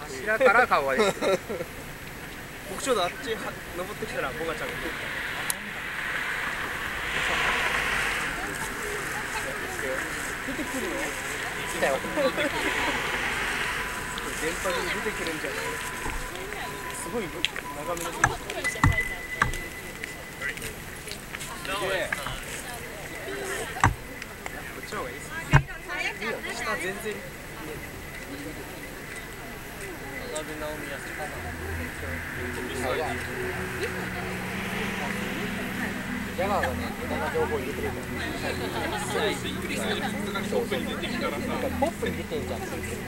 柱から顔が出てくる。 僕ちょうどあっち登ってきたらボガちゃんが来る。出てくるの？ 来たよ。 電波に出てくるんじゃない？すごい長めの。こっちの方がいいですね。下全然。長部直美やすかな。 ジャガーがね、いろんな情報入れてるから。そうそう。ポップに出てんじゃんって言ってる。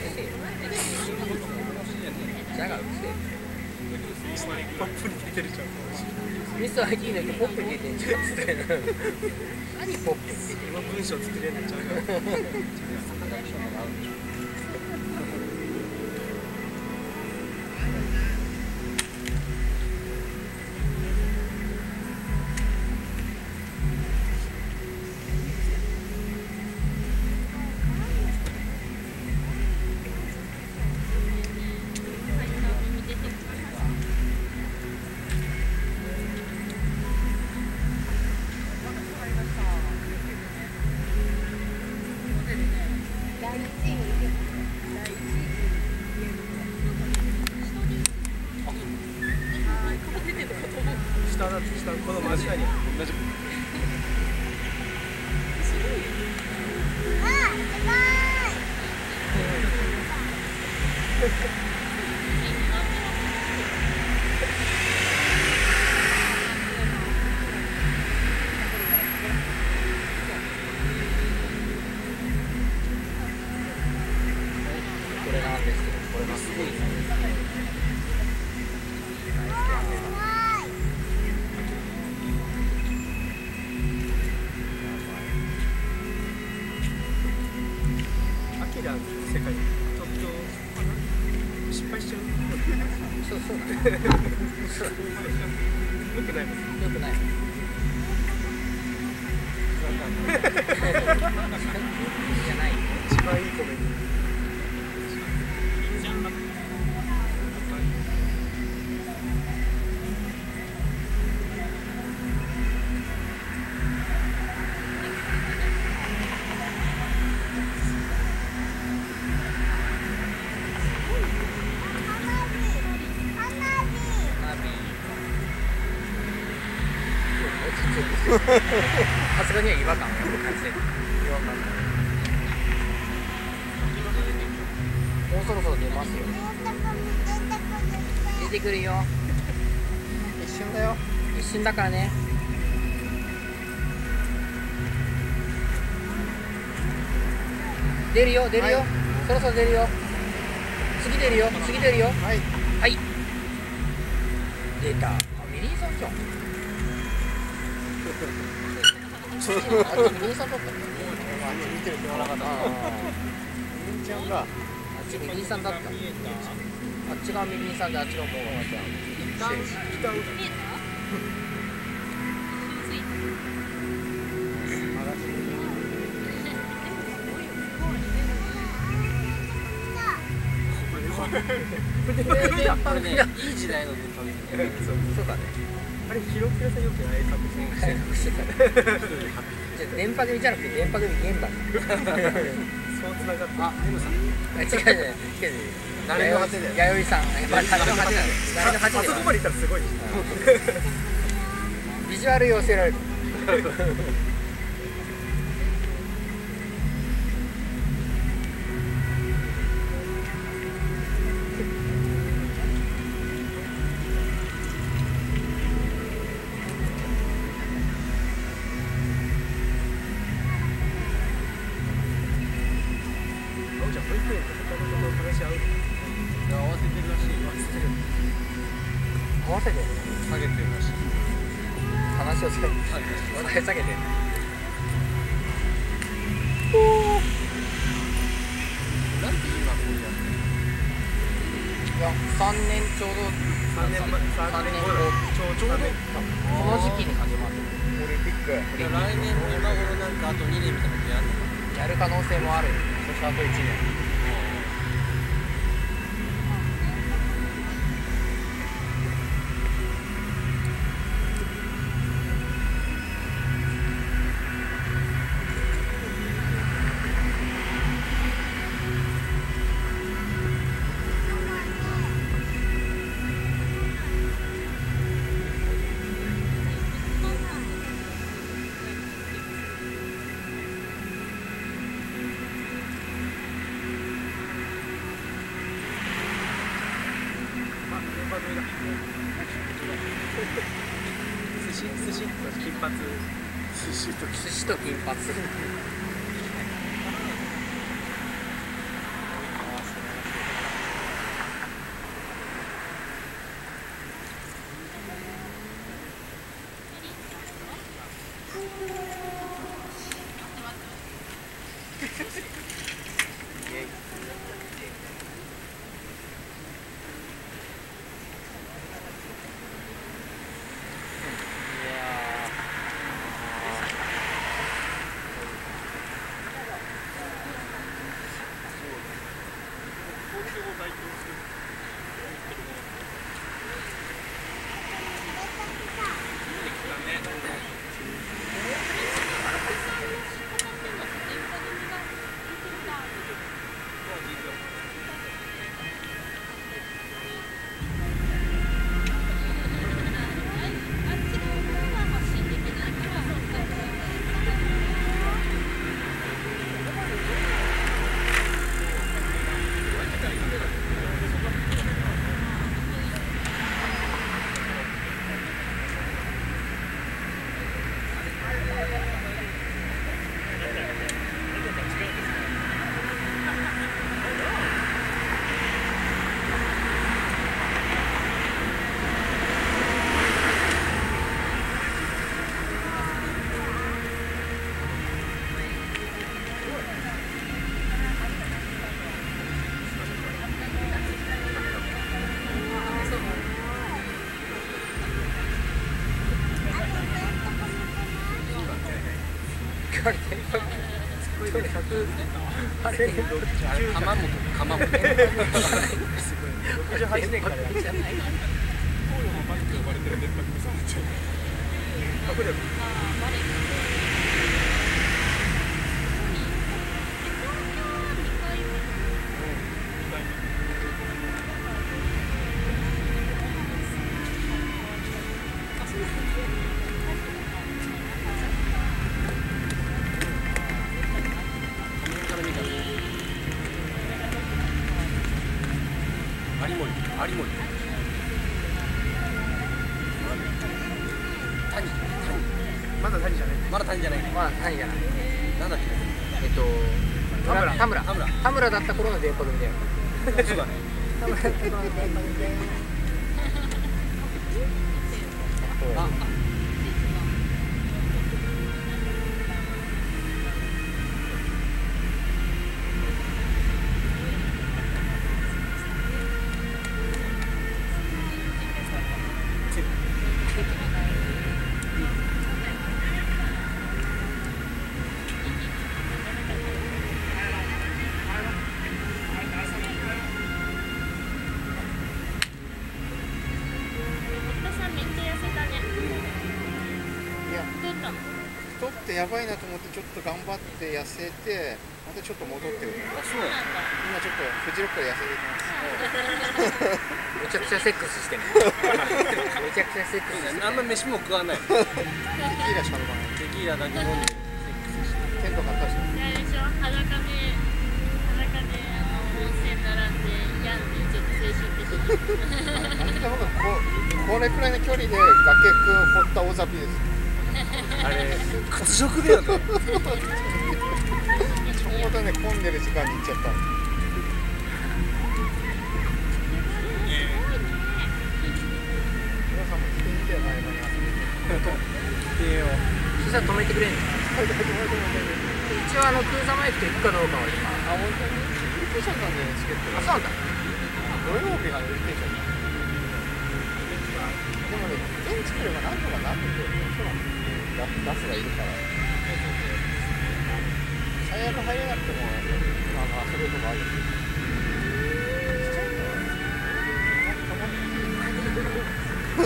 ジャガーうるせえ。 ポップに出てるじゃん。 ミス ID の人ポップに出てんじゃんっつって。何ポップって今文章作れんのちゃうよ。下この真下に同じ。 これなんですけど、これがすごい。 アキラの世界ちょっと失敗しちゃう。 そう。 よくないもん。 よくない。じゃない。 一番いいコメント。 さすがには違和感を感じてる。違和感。もうそろそろ出ますよ。出てくるよ。一瞬だよ。一瞬だからね。出るよ、出るよ。はい、そろそろ出るよ。次出るよ、次出るよ。はい。はい。出た。あ、ミリーさんじゃん。あっちミリーさんだったね。あっち見てる人なかった。ミリーちゃんが。あっちミリーさんだった。あっちがミリーさんで、あっちがもうあちゃん。 北これね、いい時代の電波組。そうだね。 あれ、ヒロキラさんよくない作品してた。電波組じゃなくて電波組現場。 そう繋がった。あ、M さん。 違う。誰の果てだよ。弥生さん。誰の果てだよ。誰の果てだよ。 あそこまで行ったらすごい。 ビジュアル寄せられる。合わせて下げてるらしい。 話を下げて話題下げておおなんで今こうやっていや、3年ちょうど 3年後ちょうどこの時期に始まるオリンピック。 来年今頃なんかあと2年みたいなことやるのかやる可能性もある。そしてあと1年。 寿司金髪寿司と金髪。 68年からやってる。 有森まだ谷じゃない。 まだ谷じゃない。 まあ谷じゃない。 なんだっけ。 田村だった頃の電波組だよ。 そうだね。 田村だった頃の電波組だよ。あ。 太ってやばいなと思ってちょっと頑張って痩せてまたちょっと戻ってる。 あ、そうなんだ。 今ちょっとフジロックで痩せてます。 めちゃくちゃセックスしてる。めちゃくちゃセックスしてる。 あんま飯も食わない。 テキーラしか飲まない。 テキーラだけ飲んでテント買ったし。 あれでしょ、裸で温泉並んで病んでちょっと精神的にこれくらいの距離で崖掘った大ザビです。 あれ屈辱だよね。 ちょうどね混んでる時間に行っちゃった。皆さんも来てみてよ前まで遊びに。来てよ。 そしたら止めてくれんの。一応空座マイクと行くかどうかは今。 あ、本当に売り切れちゃったんだよねチケット。 あ、そうなんだ。 土曜日が売り切れちゃった。でもね、現地来ればなんとかなるんだよね。そうなんだよ。ガスがいるから。最悪入れなくても遊べるとこあるし。 行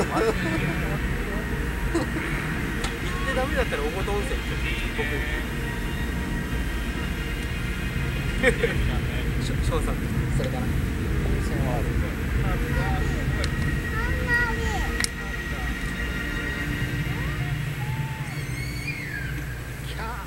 ってダメだったら大本温泉行って僕翔さんそれかな。 温泉はある。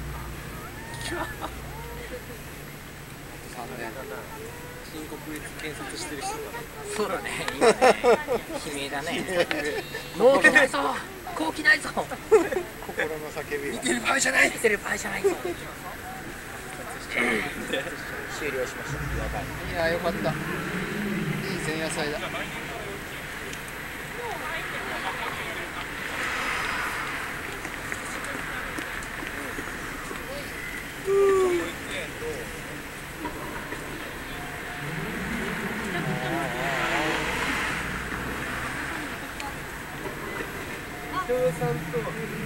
新国立検察してる人だ。 そうだね、今ね、悲鳴だね。納期ないぞ、後期ないぞ。 心の叫びが。 見てる場合じゃない。 見てる場合じゃないぞ。終了しました。やばい。 いやよかった。いい前夜祭だ。 井上さんと